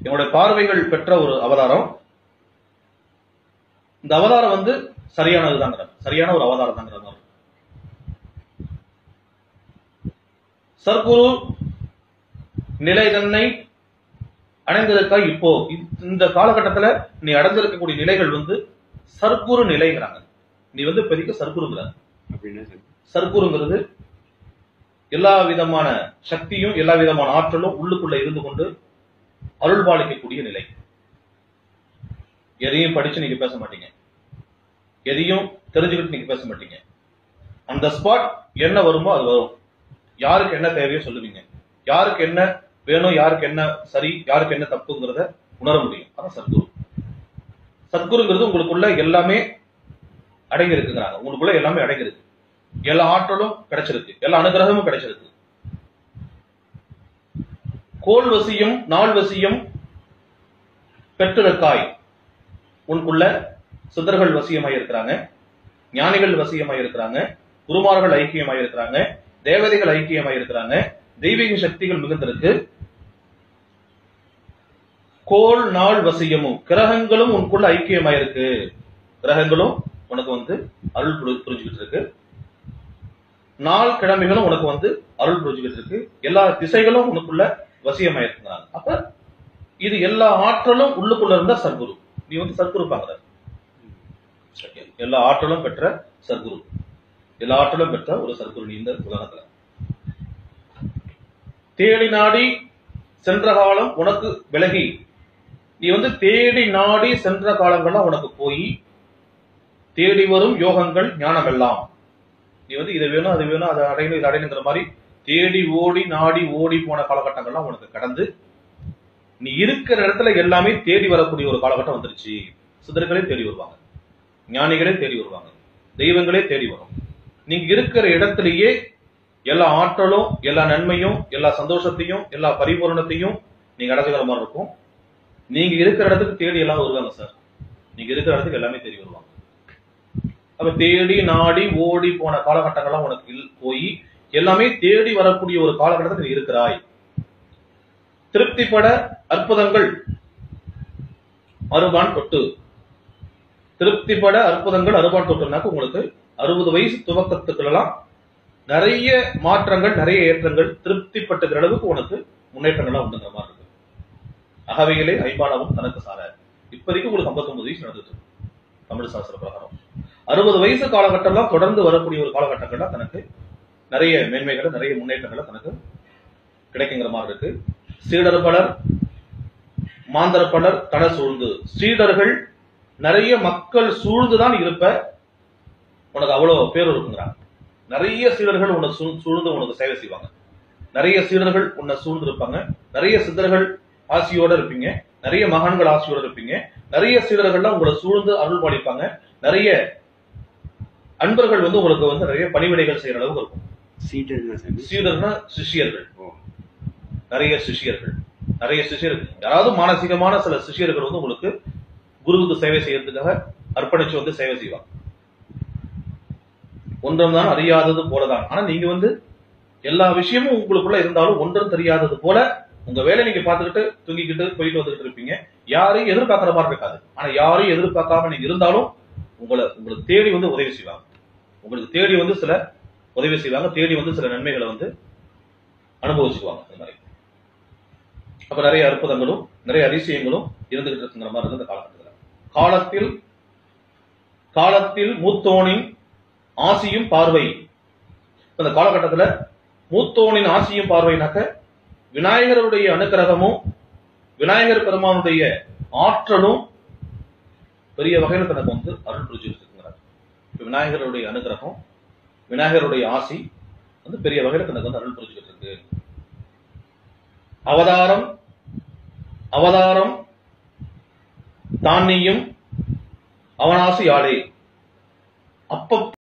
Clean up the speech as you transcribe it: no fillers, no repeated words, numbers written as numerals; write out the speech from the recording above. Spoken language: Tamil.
என்னுடைய பார்வைகள் பெற்ற ஒரு அவதாரம். இந்த அவதாரம் வந்து சரியானதுதாங்கிற, சரியான ஒரு அவதாரம் தாங்கிற மாதிரி. சர்க்குரு நிலை தன்னை அடைந்திருக்கா. இப்போ இந்த காலகட்டத்துல நீ அடைந்திருக்கக்கூடிய நிலைகள் வந்து சர்க்குரு நிலைங்கிறாங்க. நீ வந்து இப்போதைக்கு சர்க்குருங்கிற. சர்க்குருங்கிறது எல்லா விதமான சக்தியும் எல்லா விதமான ஆற்றலும் உள்ளுக்குள்ள இருந்து கொண்டு அருள் பாலிக்கக்கூடிய நிலை. எதையும் படிச்சு நீங்க பேச மாட்டீங்க, எதையும் தெரிஞ்சுக்கிட்டு நீங்க பேச மாட்டீங்க. அந்த ஸ்பாட் என்ன வருமோ அது வரும். யாருக்கு என்ன தேவையோ சொல்லுவீங்க. யாருக்கு என்ன வேணும், யாருக்கு என்ன சரி, யாருக்கு என்ன தப்புங்கிறத உணர முடியும். அதான் சத்குரு. சத்குருங்கிறது உங்களுக்குள்ள எல்லாமே அடங்கி இருக்குங்கிறாங்க. உங்களுக்குள்ள எல்லாமே அடங்கி இருக்கு. எல்லா ஆற்றலும் கிடைச்சிருக்கு, எல்லா அனுகிரகமும் கிடைச்சிருக்கு. கோல் வசியம் நாள் வசியம் பெற்றிருக்காய். உனக்குள்ள சித்தர்கள் வசியமாய் இருக்கிறாங்க, ஞானிகள் வசியமாய் இருக்கிறாங்க, குருமார்கள் ஐக்கியமாய் இருக்கிறாங்க, தேவதைகள் ஐக்கியமாய் இருக்கிறாங்க, தெய்வீக சக்திகள் மிகுந்திருக்கு. கோல் நாள் வசியமும் கிரகங்களும் உனக்குள்ள ஐக்கியமாயிருக்கு. கிரகங்களும் உனக்கு வந்து அருள் புரிஞ்சுக்கிட்டு இருக்கு. நாள் கிழமைகளும் உனக்கு வந்து அருள் புரிஞ்சுக்கிட்டு இருக்கு. எல்லா திசைகளும் உனக்குள்ள வசியமாயிருக்கிறாங்க. அப்ப இது எல்லா ஆற்றலும் உள்ளுக்குள்ள இருந்தா சர்க்குரு. நீ வந்து சர்க்குரு பாக்குற. எல்லா ஆற்றலும் பெற்ற சர்க்குரு, எல்லா ஆற்றலும் பெற்ற ஒரு சர்க்குரு நீ இந்த உலகத்துல. தேடி நாடி சென்ற காலம் உனக்கு விலகி, நீ வந்து தேடி நாடி சென்ற காலங்கள்லாம் உனக்கு போய் தேடி வரும் யோகங்கள் ஞானம் எல்லாம். நீ வந்து இதை வேணும் அது வேணும் அதை அடையணும் இதை அடையணுங்கிற மாதிரி தேடி ஓடி நாடி ஓடி போன காலகட்டங்கள்லாம் உனக்கு கடந்து நீ இருக்கிற இடத்துல எல்லாமே தேடி வரக்கூடிய ஒரு காலகட்டம் வந்துருச்சு. சித்தர்களே தேடி வருவாங்க, ஞானிகளே தேடி வருவாங்க, தெய்வங்களே தேடி வரும். நீங்க இருக்கிற இடத்திலேயே எல்லா ஆற்றலும் எல்லா நன்மையும் எல்லா சந்தோஷத்தையும் எல்லா பரிபூரணத்தையும் நீங்க அடைஞ்சுக்கிற மாதிரி இருக்கும். நீங்க இருக்கிற இடத்துக்கு தேடி எல்லாம் வருவாங்க சார். நீங்க இருக்கிற இடத்துக்கு எல்லாமே தேடி வருவாங்க. அப்ப தேடி நாடி ஓடி போன காலகட்டங்கள்லாம் உனக்கு போய் எல்லாமே தேடி வரக்கூடிய ஒரு காலகட்டத்தில் நீ இருக்கிறாய். திருப்திப்பட அற்புதங்கள் அறுபான் தொட்டு. திருப்திப்பட அற்புதங்கள் அறுபான் தொட்டுனாக்க உங்களுக்கு 60 வயசு துவக்கத்துக்கெல்லாம் நிறைய மாற்றங்கள் நிறைய ஏற்றங்கள் திருப்திப்பட்டுகிற அளவுக்கு உனக்கு முன்னேற்றங்கள்லாம் உண்டுங்கிற மாதிரி இருக்கு. அகவைகளே ஐம்பானவும் தனக்கு சார. இப்போதைக்கு உங்களுக்கு 59 வயசு நடந்துட்டு தமிழ் சாஸ்திர பிரகாரம். 60 வயசு காலகட்டம்லாம் தொடர்ந்து வரக்கூடிய ஒரு காலகட்டங்கள்ல தனக்கு நிறைய மேன்மைகளை நிறைய முன்னேற்றங்களை தனக்கு கிடைக்குங்கிற மாதிரி இருக்கு. சீடர் பலர் மாந்தர பலர் தன சூழ்ந்து. சீடர்கள் நிறைய மக்கள் சூழ்ந்துதான் இருப்ப உனக்கு அவ்வளவு பேர் இருக்குங்கிறாங்க. நிறைய சீடர்கள் உன்னை சூழ்ந்து உனக்கு சேவை செய்வாங்க. நிறைய சீடர்கள் உன்னை சூழ்ந்து இருப்பாங்க. நிறைய சித்தர்கள் ஆசியோட இருப்பீங்க, நிறைய மகான்கள் ஆசியோட இருப்பீங்க. நிறைய சீடர்கள்லாம் உங்களை சூழ்ந்து அருள் பாலிப்பாங்க. நிறைய அன்பர்கள் வந்து உங்களுக்கு வந்து நிறைய பணிவிடைகள் செய்யற அளவுக்கு இருக்கும். சீடர்னா சிஷியர்கள். நிறைய சிஷியர்கள், நிறைய சிஷியர்கள். யாராவது மானசீகமான சில சிஷியர்கள் வந்து உங்களுக்கு குருவுக்கு சேவை செய்யறதுக்காக அர்ப்பணிச்சு வந்து சேவை செய்வாங்க. ஒன்றும் தான் அறியாதது போலதான். ஆனா நீங்க வந்து எல்லா விஷயமும் உங்களுக்குள்ள இருந்தாலும் ஒன்றும் தெரியாதது போல உங்க வேலை நீங்க பார்த்துக்கிட்டு தூங்கிக்கிட்டு போயிட்டு வந்துகிட்டு இருப்பீங்க. யாரையும் எதிர்பார்க்கிற மாதிரி இருக்காது. ஆனா யாரையும் எதிர்பார்க்காம நீங்க இருந்தாலும் உங்களுக்கு தேடி வந்து உதவி செய்வாங்க. உங்களுக்கு தேடி வந்து சில உதவி செய்வாங்க, தேடி வந்து சில நன்மைகளை வந்து அனுபவிச்சுக்குவாங்க. அந்த மாதிரி அப்ப நிறைய அற்புதங்களும் நிறைய அதிசயங்களும் இருந்துகிட்டு இருக்குங்கிற மாதிரி இருக்கு இந்த காலகட்டத்தில். காலத்தில் மூத்தோனின் ஆசியும் பார்வை. இந்த காலகட்டத்தில் மூத்தோனின் ஆசியும் பார்வைனாக்க விநாயகருடைய அனுக்கிரகமும் விநாயகர் பெருமானுடைய ஆற்றலும் பெரிய வகையில் தனக்கு வந்து அருள் புரிஞ்சிருக்கிறார். விநாயகருடைய அனுகிரகம் விநாயகருடைய ஆசி வந்து பெரிய வகையில் தனக்கு வந்து அருள் புரிஞ்சுக்கிட்டு இருக்கு. அவதாரம் அவதாரம் தானியும் அவனாசி ஆளே. அப்ப